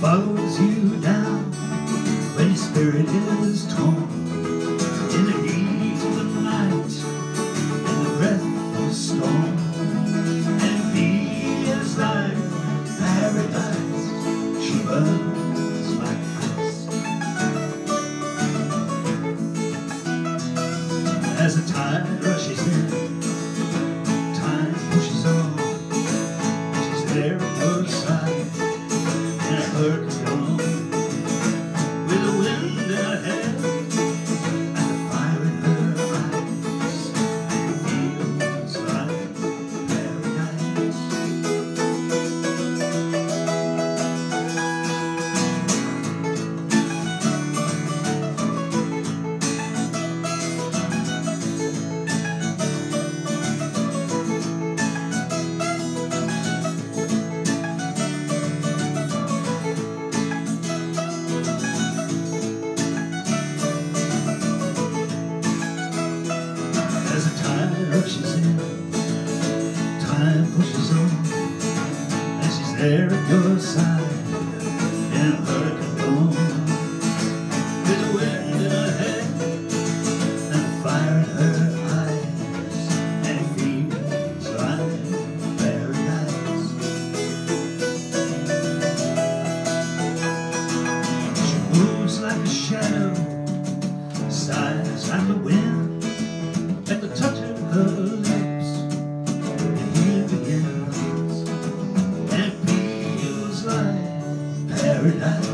follows you down when your spirit is torn. In the heat of the night, in the breath of the storm, and it feels like paradise. She burns like ice. As the tide rushes in, time pushes on. She's there at your side in a hurricane, with the wind in her hair and the fire in her eyes. It feels like paradise. As the tide rushes in, time pushes on, and she's there at your side in a hurricane dawn, with the wind in her hair and the fire in her eyes, and it feels like paradise. She moves like a shadow, sighs like the wind. At the touch of her lips, the heat begins, and it feels like paradise.